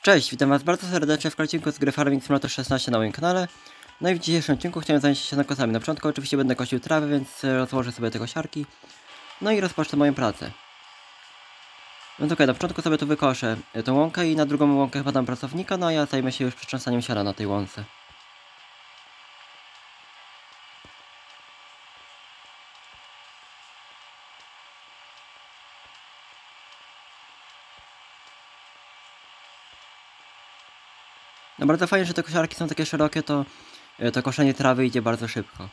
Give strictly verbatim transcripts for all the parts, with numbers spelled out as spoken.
Cześć, witam was bardzo serdecznie w odcinku z gry Farming Simulator szesnaście na moim kanale. No i w dzisiejszym odcinku chciałem zająć się sianokosami. Na początku oczywiście będę kosił trawy, więc rozłożę sobie te kosiarki. No i rozpocznę moją pracę. No to okej, na początku sobie tu wykoszę tą łąkę i na drugą łąkę chyba dam pracownika, no a ja zajmę się już przetrząsaniem siana na tej łące. No bardzo fajnie, że te kosiarki są takie szerokie, to to koszenie trawy idzie bardzo szybko.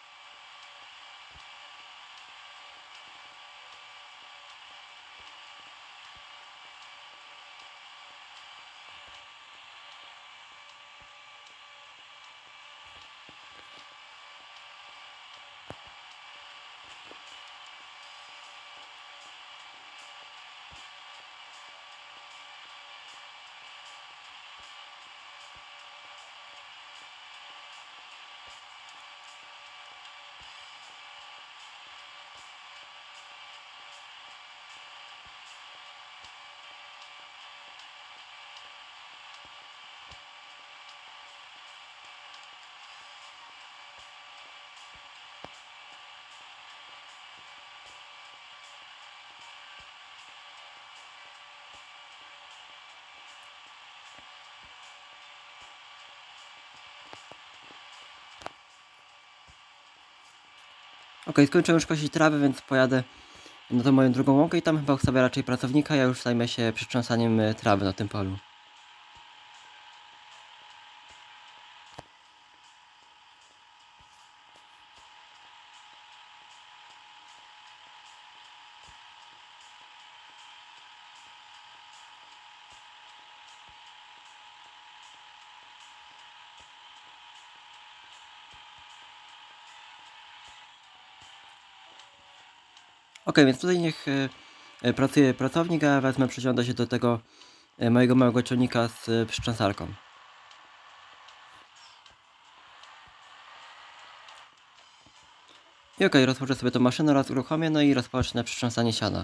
Okej, skończyłem już kosić trawy, więc pojadę na tą moją drugą łąkę i tam chyba sobie raczej pracownika, ja już zajmę się przetrząsaniem trawy na tym polu. Okej, więc tutaj niech y, pracuje pracownik, a ja wezmę, przysiądę się do tego y, mojego małego ciągnika z y, przycząsarką. I okej, rozpoczę sobie tą maszynę oraz uruchomię, no i rozpocznę przetrząsanie siana.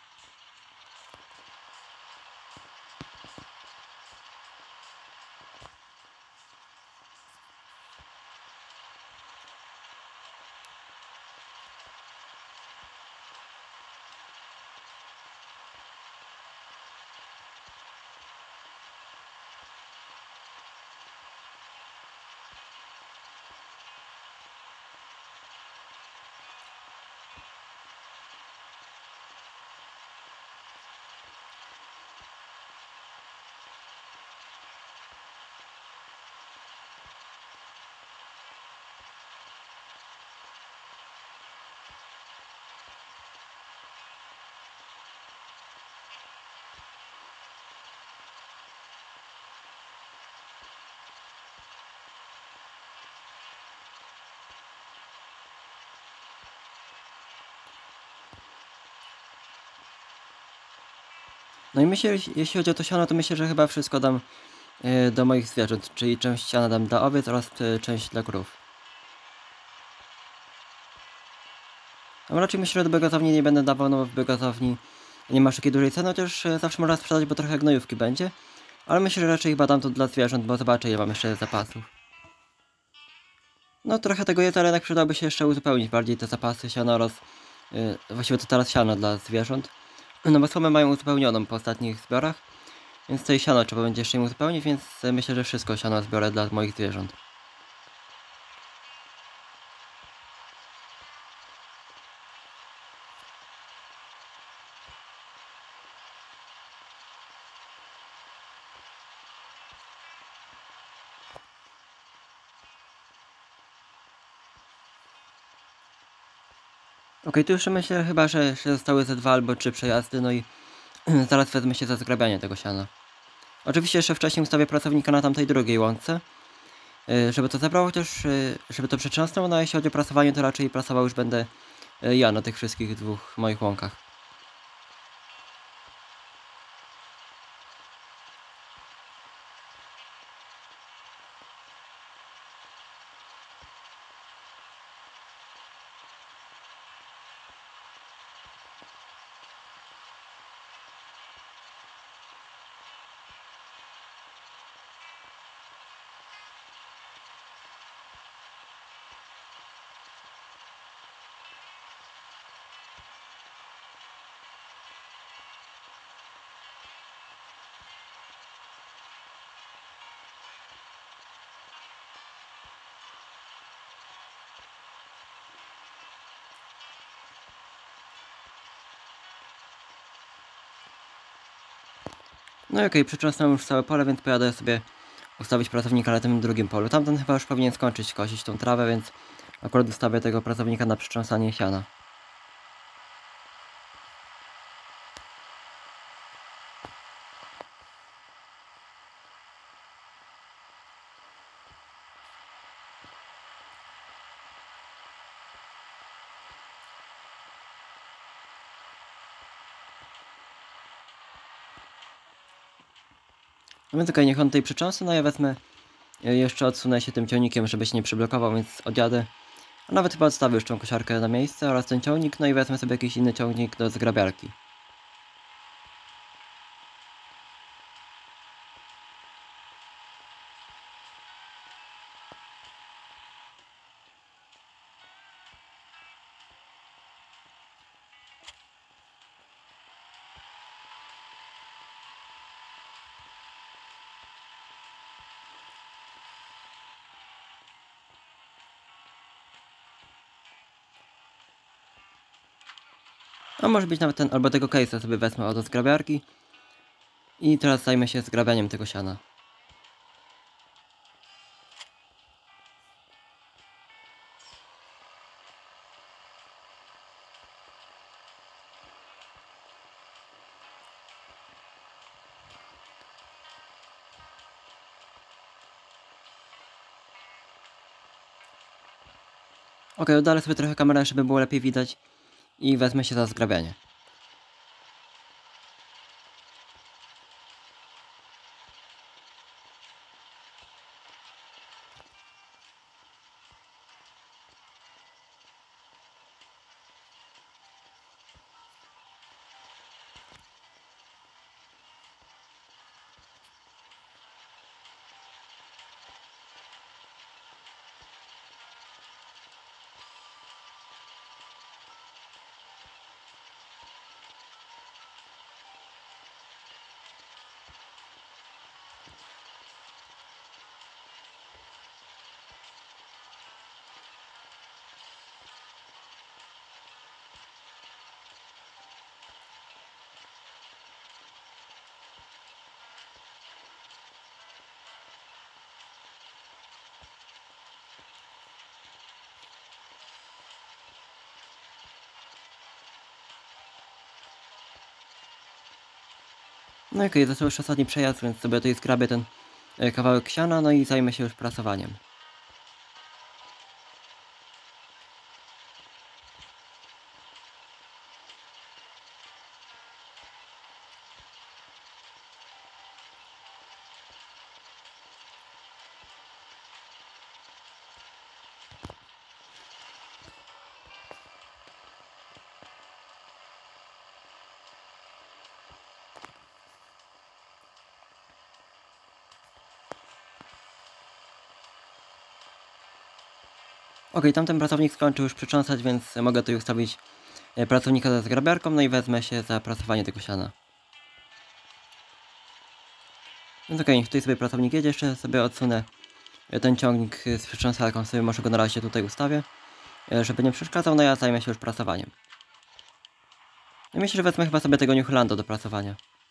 No i myślę, jeśli chodzi o to siano, to myślę, że chyba wszystko dam y, do moich zwierząt, czyli część siana dam dla owiec oraz y, część dla krów. No raczej myślę, że do biogazowni nie będę dawał, no bo w biogazowni nie masz takiej dużej ceny, chociaż y, zawsze można sprzedać, bo trochę gnojówki będzie. Ale myślę, że raczej chyba dam to dla zwierząt, bo zobaczę, ile mam jeszcze zapasów. No trochę tego jest, ale jednak przydałoby się jeszcze uzupełnić bardziej te zapasy siana oraz yy, właściwie to teraz siano dla zwierząt. No bo słomę mają uzupełnioną po ostatnich zbiorach, więc tutaj siano trzeba będzie jeszcze im uzupełnić, więc yy, myślę, że wszystko siano zbiorę dla moich zwierząt. Okej, tu jeszcze myślę chyba, że jeszcze zostały ze dwa albo trzy przejazdy, no i zaraz wezmę się za zgrabianie tego siana. Oczywiście jeszcze wcześniej ustawię pracownika na tamtej drugiej łące, yy, żeby to zabrało, chociaż yy, żeby to przetrząsnął, no a jeśli chodzi o prasowanie, to raczej prasował już będę yy, ja na tych wszystkich dwóch moich łąkach. No i okej, okay, przecząsnąłem już całe pole, więc pojadę sobie ustawić pracownika na tym drugim polu. Tamten chyba już powinien skończyć kosić tą trawę, więc akurat ustawię tego pracownika na przetrząsanie siana. No więc okej, okay, niech on tej przecząsy, no ja wezmę, jeszcze odsunę się tym ciągnikiem, żeby się nie przyblokował, więc odjadę. A nawet chyba odstawię już tą kosiarkę na miejsce oraz ten ciągnik, no i wezmę sobie jakiś inny ciągnik do zgrabiarki. A może być nawet ten, albo tego case'a sobie wezmę od zgrabiarki. I teraz zajmę się zgrabianiem tego siana. Ok, oddalę sobie trochę kamerę, żeby było lepiej widać. I wezmę się za zgrabianie. No i okej, okay, to już ostatni przejazd, więc sobie tutaj zgrabię ten e, kawałek siana, no i zajmę się już prasowaniem. Ok, tamten pracownik skończył już przecząsać, więc mogę tu ustawić pracownika ze zgrabiarką, no i wezmę się za prasowanie tego siana. Więc ok, tutaj sobie pracownik jedzie, jeszcze sobie odsunę ten ciągnik z przecząsarką, sobie może go na razie tutaj ustawię, żeby nie przeszkadzał, no ja zajmę się już prasowaniem. Ja myślę, że wezmę chyba sobie tego New Hollanda do prasowania.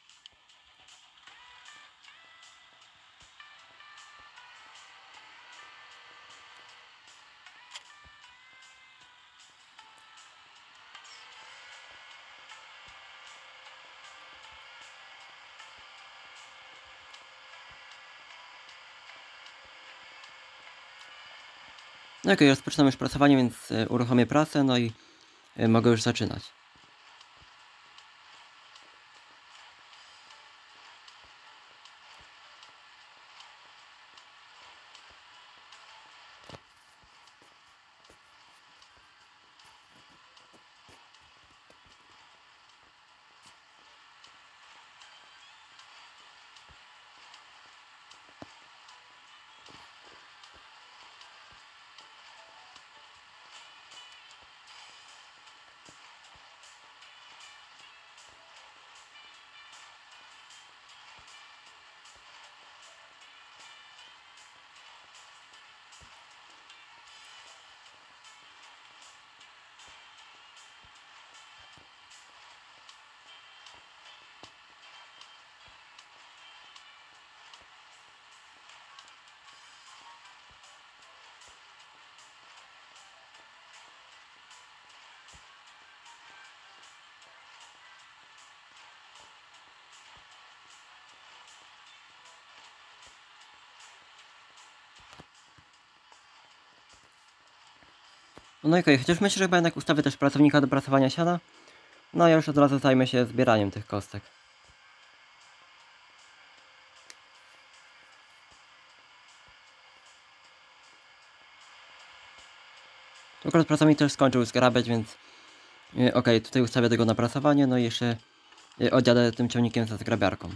No okej, okay, rozpoczynam już prasowanie, więc y, uruchomię prasę, no i y, mogę już zaczynać. No i okej, chociaż myślę, że chyba jednak ustawię też pracownika do prasowania siana. No ja już od razu zajmę się zbieraniem tych kostek. Akurat pracownik też skończył zgrabiać, więc yy, okej, tutaj ustawię tego na prasowanie, no i jeszcze yy, odjadę tym ciągnikiem za zgrabiarką.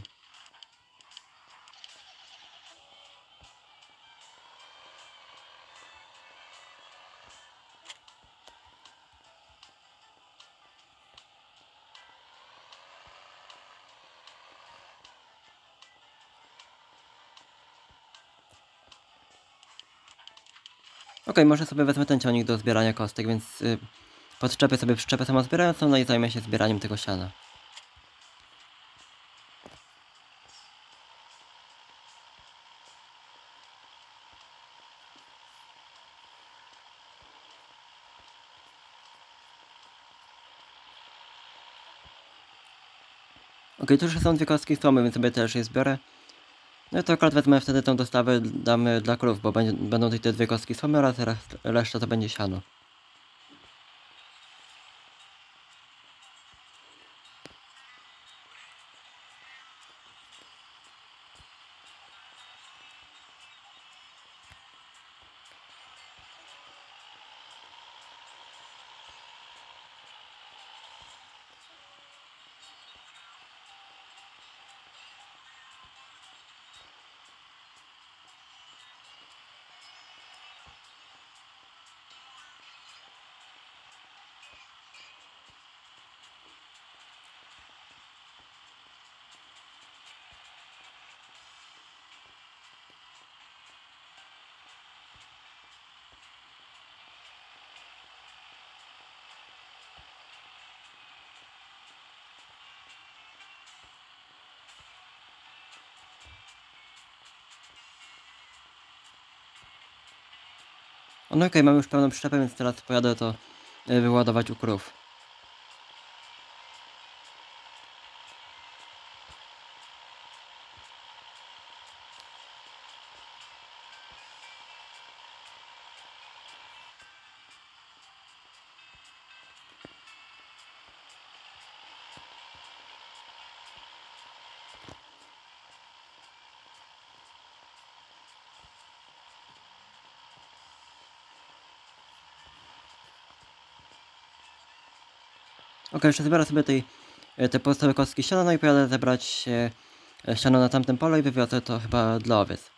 Okej, okay, może sobie wezmę ten ciągnik do zbierania kostek, więc yy, podczepię sobie przyczepę samozbierającą, no i zajmę się zbieraniem tego siana. Okej, okay, tu już są dwie kostki słomy, więc sobie też je zbiorę. No i to akurat wezmę wtedy tą dostawę, damy dla krów, bo będzie, będą tutaj te dwie kostki słomy oraz reszta to będzie siano. No okej, okay, mam już pełną przyczepę, więc teraz pojadę to y, wyładować u krów. Okej, okay, jeszcze zbiorę sobie tej, te pozostałe kostki siana, no i pojadę zebrać e, siano na tamtym polu i wywiozę to chyba dla owiec.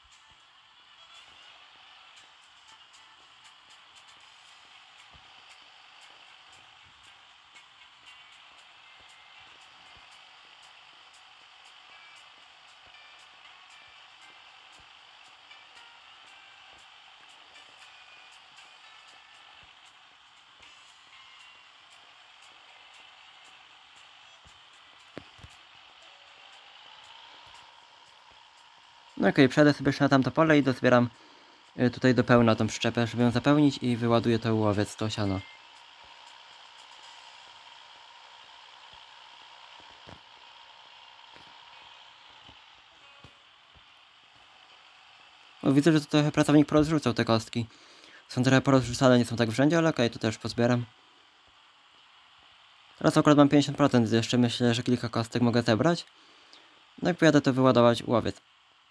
No okej, okay, przejdę sobie jeszcze na tamto pole i dozbieram y, tutaj do pełna tą przyczepę, żeby ją zapełnić i wyładuję to u owiec, to siano. No, widzę, że to trochę pracownik porozrzucał te kostki. Są trochę porozrzucane, nie są tak w rzędzie, ale okej, okay, to też pozbieram. Teraz akurat mam pięćdziesiąt procent, więc jeszcze myślę, że kilka kostek mogę zebrać. No i pojadę to wyładować u owiec.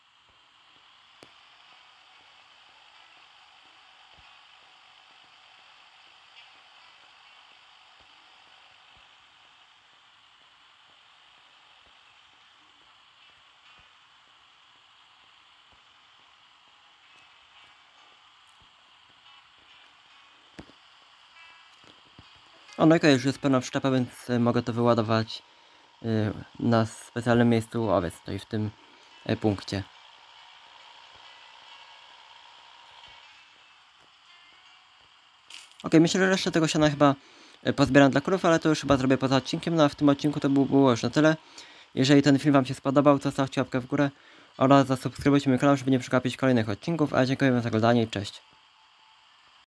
O, no i okej, już jest pełna przyczepa, więc y, mogę to wyładować y, na specjalnym miejscu u owiec, tutaj w tym y, punkcie. Ok, myślę, że resztę tego siana chyba y, pozbieram dla krów, ale to już chyba zrobię poza odcinkiem, no a w tym odcinku to było już na tyle. Jeżeli ten film wam się spodobał, to zostawcie łapkę w górę oraz zasubskrybujcie mój kanał, żeby nie przegapić kolejnych odcinków, a dziękuję wam za oglądanie i cześć.